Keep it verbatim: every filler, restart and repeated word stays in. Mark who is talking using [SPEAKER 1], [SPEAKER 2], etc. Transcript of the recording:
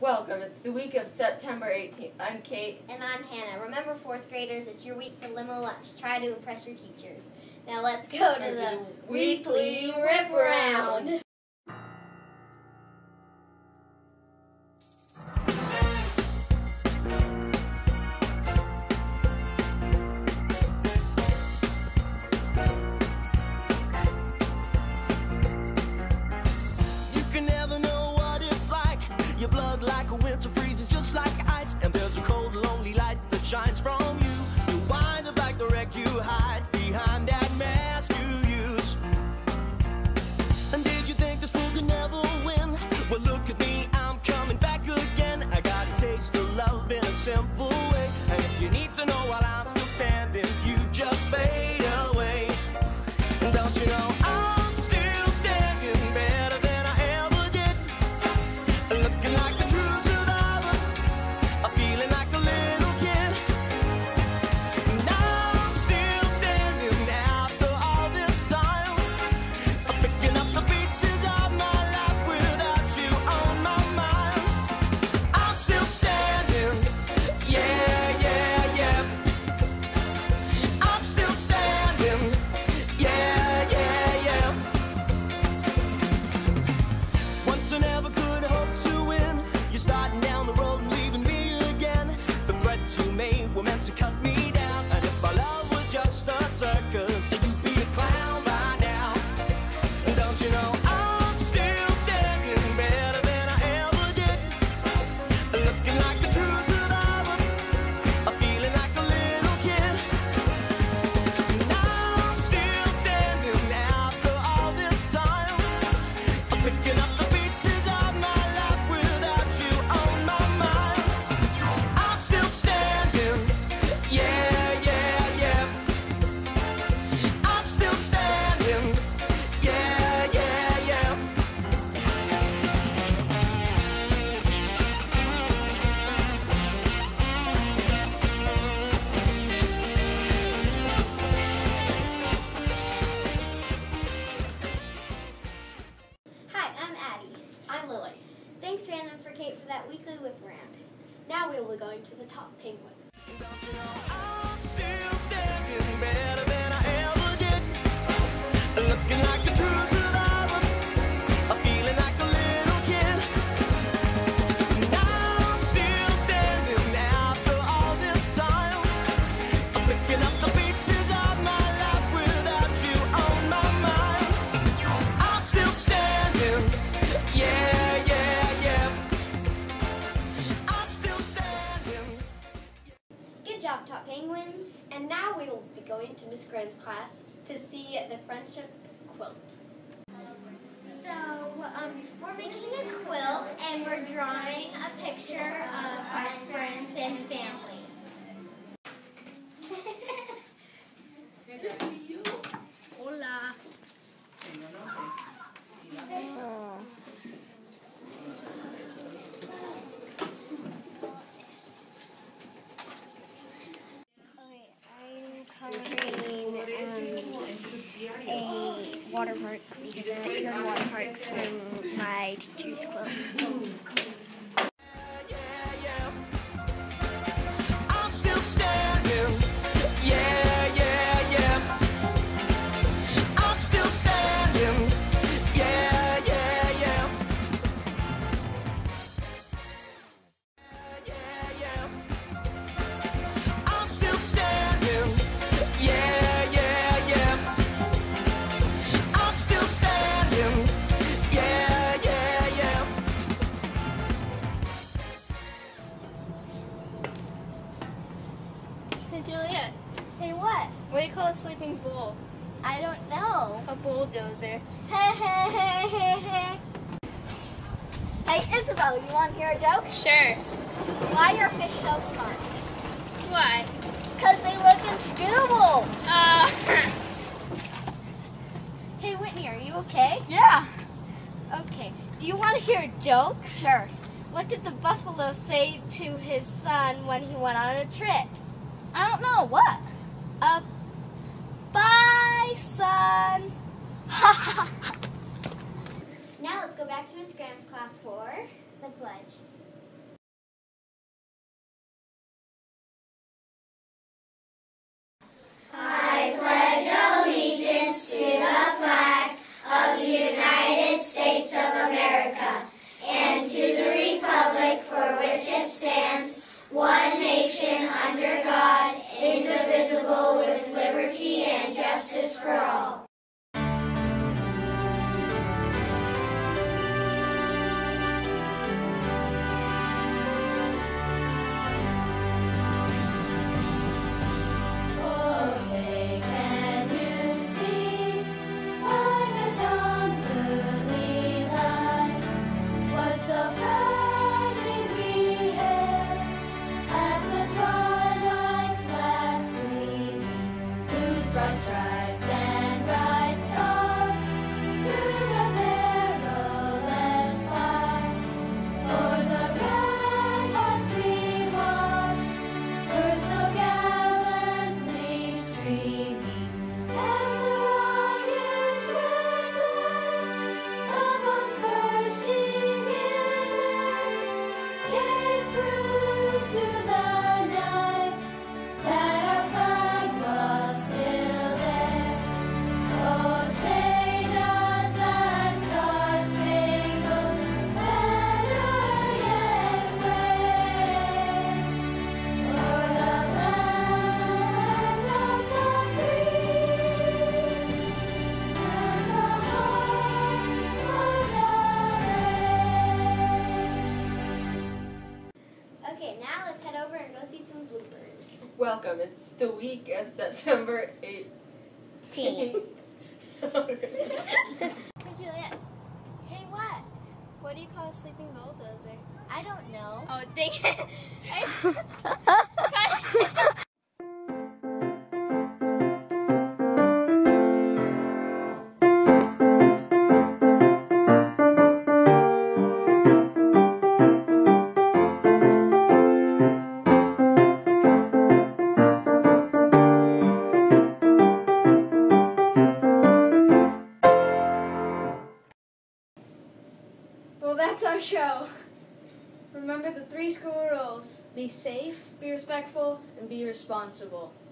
[SPEAKER 1] Welcome. It's the week of September eighteenth. I'm Kate.
[SPEAKER 2] And I'm Hannah. Remember, fourth graders, it's your week for limo lunch. Try to impress your teachers. Now let's go to the weekly rip around.
[SPEAKER 3] Your blood like a winter freezes just like ice, and there's a cold, lonely light that shines from you. You wind up like the wreck you hide behind that mask you use. And did you think this fool could never win? Well, look at me, I'm coming back again. I got a taste of love in a simple way, and if you need to know while I'm still standing, you just fade away. And don't you know I'm still standing better than I ever did, looking like a true survivor, I'm feeling like a little kid. And I'm still standing after all this time, I'm picking up the pieces of my life without you on my mind. I'm still standing, yeah, yeah, yeah. I'm still standing, yeah, yeah, yeah. Once I never could hope to win. You're starting down the road and leaving me again. The threats you made were meant to cut me down, and if our love was just a circus, you'd be a clown by now. And don't you know I'm still standing better than I ever did, looking like a true survivor, I'm feeling like a little kid. And I'm still standing after all this time, I'm picking up the pieces of my life without you on my mind. I'm still standing, yeah, yeah, yeah. I'm still standing, yeah, yeah, yeah.
[SPEAKER 2] Hi, I'm Addie.
[SPEAKER 4] I'm Lily.
[SPEAKER 2] Thanks, Random, for Kate for that weekly whip around.
[SPEAKER 4] Now we will be going to the top penguin.
[SPEAKER 3] Don't you know I'm still standing better than I ever did, looking like a true survivor, I'm feeling like a little kid. And I'm still standing after all this time, I'm picking up the pieces of my life without you on my mind. I'm still standing, yeah, yeah, yeah. I'm still standing.
[SPEAKER 2] Good job, Top Penguins.
[SPEAKER 4] And now we will be going to Miss Graham's class to see the friendship quilt.
[SPEAKER 2] So, um, we're making a quilt and we're drawing a picture of our friends and family.
[SPEAKER 4] Hola.
[SPEAKER 5] I'm coloring um, a water park because I like doing water parks from my teacher's quilt.
[SPEAKER 3] I'm still standing, yeah, yeah, yeah. I'm still standing, yeah, yeah, yeah. Yeah, yeah. I'm still standing, yeah, yeah, yeah. I'm still standing, yeah, yeah, yeah.
[SPEAKER 4] Hey Juliet,
[SPEAKER 2] Hey, what?
[SPEAKER 4] what do you call a sleeping bull?
[SPEAKER 2] I don't know.
[SPEAKER 4] A bulldozer.
[SPEAKER 2] Hey, Isabel, you want to hear a joke?
[SPEAKER 4] Sure.
[SPEAKER 2] Why are fish so smart?
[SPEAKER 4] Why?
[SPEAKER 2] Because they live in scuba.
[SPEAKER 4] Uh,
[SPEAKER 2] Hey, Whitney, are you okay?
[SPEAKER 4] yeah.
[SPEAKER 2] Okay. Do you want to hear a joke? Sure. What did the buffalo say to his son when he went on a trip? I don't know. What? Uh, bye, son. Now let's go back to Miss Graham's class for the pledge.
[SPEAKER 6] which it stands, one nation under God, indivisible, with liberty and justice for all.
[SPEAKER 7] Stripes and bright stars through the perilous fight. O'er the ramparts we watched were so gallantly streaming, and the rockets' red glare, the bombs bursting in air, gave proof through the night that our flag was still there. Oh, say does that star-spangled banner yet wave o'er the land of the free and the heart of the brave?
[SPEAKER 4] Okay, now let's head over and go see some bloopers.
[SPEAKER 1] Welcome. It's the week of September eighteenth.
[SPEAKER 2] Hey, Juliet. Hey, what?
[SPEAKER 5] What do you call a sleeping bulldozer?
[SPEAKER 2] I don't know.
[SPEAKER 5] Oh, dang it.
[SPEAKER 8] Well, that's our show. Remember the three school rules. Be safe, be respectful, and be responsible.